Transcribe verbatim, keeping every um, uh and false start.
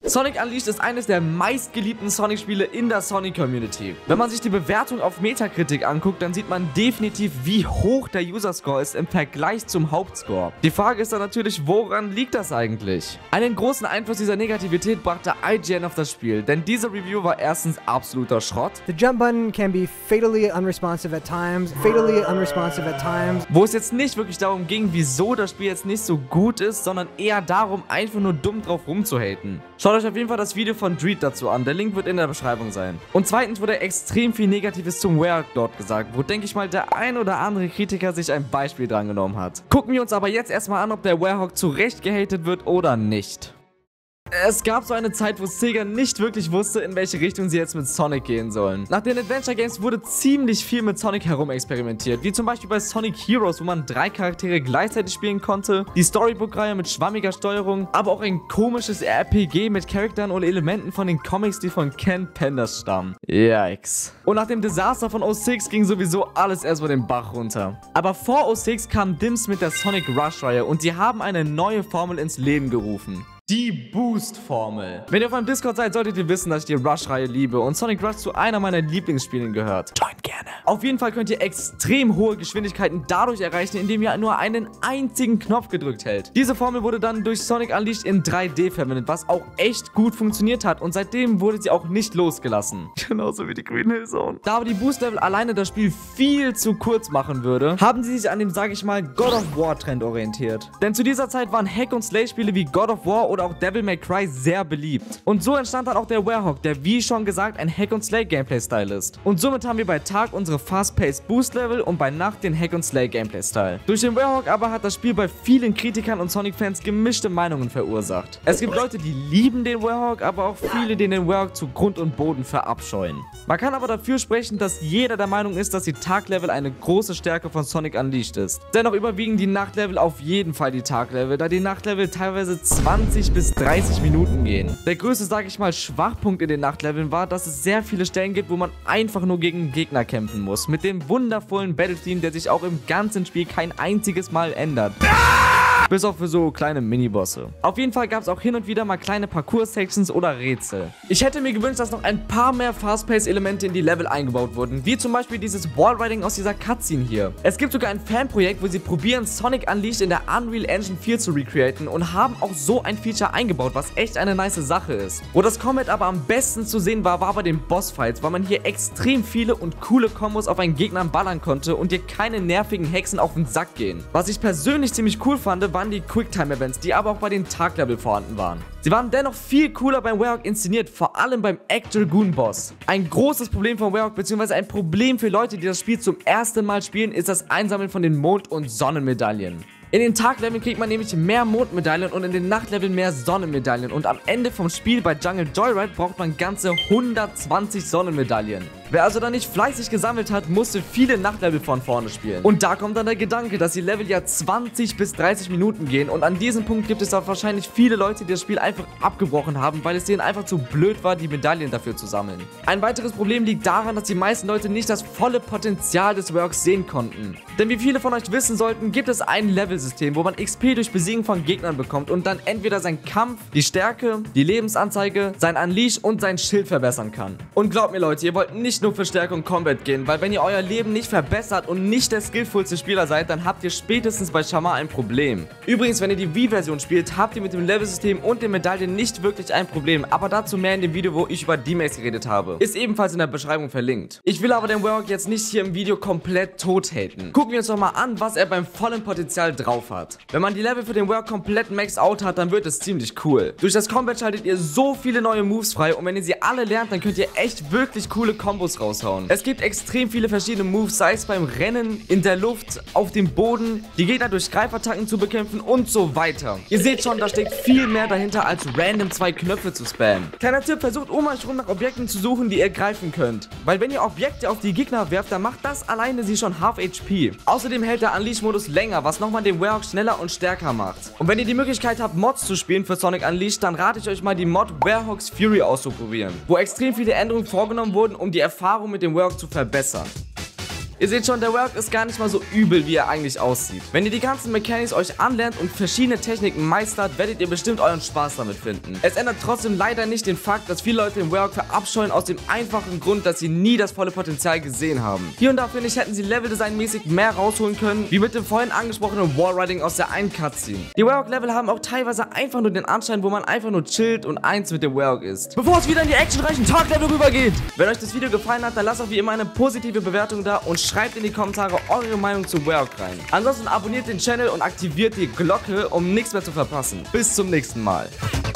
Sonic Unleashed ist eines der meistgeliebten Sonic-Spiele in der Sonic-Community. Wenn man sich die Bewertung auf Metacritic anguckt, dann sieht man definitiv, wie hoch der User-Score ist im Vergleich zum Hauptscore. Die Frage ist dann natürlich, woran liegt das eigentlich? Einen großen Einfluss dieser Negativität brachte I G N auf das Spiel, denn diese Review war erstens absoluter Schrott. The jump button can be fatally unresponsive at times, fatally unresponsive at times. Wo es jetzt nicht wirklich darum ging, wieso das Spiel jetzt nicht so gut ist, sondern eher darum, einfach nur dumm drauf rumzuhaten. Schaut euch auf jeden Fall das Video von Dreed dazu an, der Link wird in der Beschreibung sein. Und zweitens wurde extrem viel Negatives zum Warhawk dort gesagt, wo denke ich mal der ein oder andere Kritiker sich ein Beispiel dran genommen hat. Gucken wir uns aber jetzt erstmal an, ob der Warhawk zu Recht gehatet wird oder nicht. Es gab so eine Zeit, wo Sega nicht wirklich wusste, in welche Richtung sie jetzt mit Sonic gehen sollen. Nach den Adventure Games wurde ziemlich viel mit Sonic herumexperimentiert, wie zum Beispiel bei Sonic Heroes, wo man drei Charaktere gleichzeitig spielen konnte, die Storybook-Reihe mit schwammiger Steuerung, aber auch ein komisches R P G mit Charakteren und Elementen von den Comics, die von Ken Penders stammen. Yikes. Und nach dem Desaster von O sechs ging sowieso alles erstmal den Bach runter. Aber vor O sechs kam Dims mit der Sonic Rush-Reihe und sie haben eine neue Formel ins Leben gerufen. Die Boost-Formel. Wenn ihr auf meinem Discord seid, solltet ihr wissen, dass ich die Rush-Reihe liebe und Sonic Rush zu einer meiner Lieblingsspielen gehört. Join gerne. Auf jeden Fall könnt ihr extrem hohe Geschwindigkeiten dadurch erreichen, indem ihr nur einen einzigen Knopf gedrückt hält. Diese Formel wurde dann durch Sonic Unleashed in drei D verwendet, was auch echt gut funktioniert hat und seitdem wurde sie auch nicht losgelassen. Genauso wie die Green Hill Zone. Da aber die Boost-Level alleine das Spiel viel zu kurz machen würde, haben sie sich an dem, sage ich mal, God of War Trend orientiert. Denn zu dieser Zeit waren Hack-and-Slay-Spiele wie God of War oder auch Devil May Cry sehr beliebt. Und so entstand dann auch der Warhawk, der wie schon gesagt ein Hack-and-Slay-Gameplay-Style ist. Und somit haben wir bei Tag unsere Fast-Paced Boost-Level und bei Nacht den Hack-and-Slay-Gameplay-Style. Durch den Warhawk aber hat das Spiel bei vielen Kritikern und Sonic-Fans gemischte Meinungen verursacht. Es gibt Leute, die lieben den Warhawk, aber auch viele, die den Warhawk zu Grund und Boden verabscheuen. Man kann aber dafür sprechen, dass jeder der Meinung ist, dass die Tag-Level eine große Stärke von Sonic Unleashed ist. Dennoch überwiegen die Nacht-Level auf jeden Fall die Tag-Level, da die Nacht-Level teilweise zwanzig bis dreißig Minuten gehen. Der größte, sage ich mal, Schwachpunkt in den Nachtleveln war, dass es sehr viele Stellen gibt, wo man einfach nur gegen Gegner kämpfen muss. Mit dem wundervollen Battle-Theme, der sich auch im ganzen Spiel kein einziges Mal ändert. Bis auf für so kleine Minibosse. Auf jeden Fall gab es auch hin und wieder mal kleine Parcours-Sections oder Rätsel. Ich hätte mir gewünscht, dass noch ein paar mehr Fast-Pace-Elemente in die Level eingebaut wurden, wie zum Beispiel dieses Wallriding aus dieser Cutscene hier. Es gibt sogar ein Fanprojekt, wo sie probieren, Sonic Unleashed in der Unreal Engine vier zu recreaten und haben auch so ein Feature eingebaut, was echt eine nice Sache ist. Wo das Combat aber am besten zu sehen war, war bei den Bossfights, weil man hier extrem viele und coole Kombos auf einen Gegner ballern konnte und dir keine nervigen Hexen auf den Sack gehen. Was ich persönlich ziemlich cool fand, waren die Quicktime-Events, die aber auch bei den Tag-Level vorhanden waren. Sie waren dennoch viel cooler beim Warhawk inszeniert, vor allem beim Actual Goon Boss. Ein großes Problem von Warhawk, beziehungsweise ein Problem für Leute, die das Spiel zum ersten Mal spielen, ist das Einsammeln von den Mond- und Sonnenmedaillen. In den Tagleveln kriegt man nämlich mehr Mondmedaillen und in den Nachtleveln mehr Sonnenmedaillen und am Ende vom Spiel bei Jungle Joyride braucht man ganze hundertzwanzig Sonnenmedaillen. Wer also da nicht fleißig gesammelt hat, musste viele Nachtlevel von vorne spielen. Und da kommt dann der Gedanke, dass die Level ja zwanzig bis dreißig Minuten gehen und an diesem Punkt gibt es auch wahrscheinlich viele Leute, die das Spiel einfach abgebrochen haben, weil es denen einfach zu blöd war, die Medaillen dafür zu sammeln. Ein weiteres Problem liegt daran, dass die meisten Leute nicht das volle Potenzial des Warhawks sehen konnten. Denn wie viele von euch wissen sollten, gibt es ein Level-System, wo man X P durch Besiegen von Gegnern bekommt und dann entweder sein Kampf, die Stärke, die Lebensanzeige, sein Unleash und sein Schild verbessern kann. Und glaubt mir Leute, ihr wollt nicht nur für Stärke und Combat gehen, weil wenn ihr euer Leben nicht verbessert und nicht der skillfulste Spieler seid, dann habt ihr spätestens bei Shamar ein Problem. Übrigens, wenn ihr die Wii-Version spielt, habt ihr mit dem Level-System und den Medaillen nicht wirklich ein Problem, aber dazu mehr in dem Video, wo ich über D-Max geredet habe. Ist ebenfalls in der Beschreibung verlinkt. Ich will aber den Warhawk jetzt nicht hier im Video komplett tot haten. Gucken wir uns doch mal an, was er beim vollen Potenzial drauf hat. Wenn man die Level für den Warhawk komplett maxed out hat, dann wird es ziemlich cool. Durch das Combat schaltet ihr so viele neue Moves frei und wenn ihr sie alle lernt, dann könnt ihr echt wirklich coole Kombos raushauen. Es gibt extrem viele verschiedene Moves, sei es beim Rennen, in der Luft, auf dem Boden, die Gegner durch Greifattacken zu bekämpfen und so weiter. Ihr seht schon, da steckt viel mehr dahinter, als random zwei Knöpfe zu spammen. Kleiner Tipp, versucht um euch rum nach Objekten zu suchen, die ihr greifen könnt. Weil wenn ihr Objekte auf die Gegner werft, dann macht das alleine sie schon half H P. Außerdem hält der Unleash-Modus länger, was nochmal den Warhawk schneller und stärker macht. Und wenn ihr die Möglichkeit habt, Mods zu spielen für Sonic Unleashed, dann rate ich euch mal, die Mod Warhawk's Fury auszuprobieren, wo extrem viele Änderungen vorgenommen wurden, um die Erfahrung mit dem Warhawk zu verbessern. Ihr seht schon, der Warwick ist gar nicht mal so übel, wie er eigentlich aussieht. Wenn ihr die ganzen Mechanics euch anlernt und verschiedene Techniken meistert, werdet ihr bestimmt euren Spaß damit finden. Es ändert trotzdem leider nicht den Fakt, dass viele Leute den Warwick verabscheuen aus dem einfachen Grund, dass sie nie das volle Potenzial gesehen haben. Hier und da finde ich, hätten sie Level-Design-mäßig mehr rausholen können, wie mit dem vorhin angesprochenen Wallriding aus der einen Cutscene. Die Warwick-Level haben auch teilweise einfach nur den Anschein, wo man einfach nur chillt und eins mit dem Warwick ist. Bevor es wieder in die actionreichen Tag-Level rübergeht. Wenn euch das Video gefallen hat, dann lasst auch wie immer eine positive Bewertung da und schreibt in die Kommentare eure Meinung zu Warwick rein. Ansonsten abonniert den Channel und aktiviert die Glocke, um nichts mehr zu verpassen. Bis zum nächsten Mal.